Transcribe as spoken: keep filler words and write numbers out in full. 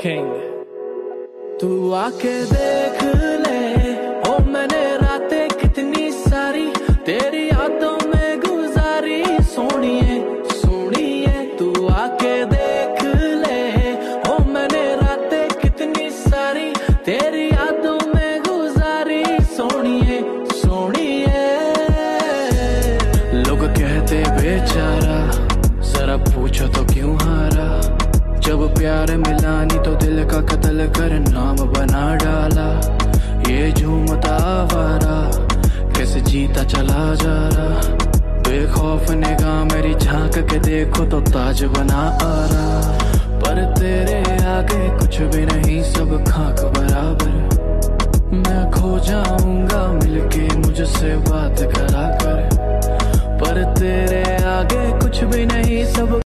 King। तू आके देख ले ओ मैंने रातें कितनी सारी तेरी यादों में गुजारी, सोनिए सोनिए तू आके देख ले ओ मैंने रातें कितनी सारी तेरी यादों में गुजारी, सोनिए सोनिए। लोग कहते बेचारा, जरा पूछो तो क्यों हारा, जब प्यार मिला नहीं तो दिल का कत्ल कर नाम बना डाला। ये झूमता आवारा कैसे जीता चला जा रहा, बेखौफ निगाह मेरी झांक के देखो तो ताज बना आ रहा। पर तेरे आगे कुछ भी नहीं, सब खाक बराबर। मैं खो जाऊंगा मिलके मुझसे बात करा कर, पर तेरे आगे कुछ भी नहीं, सब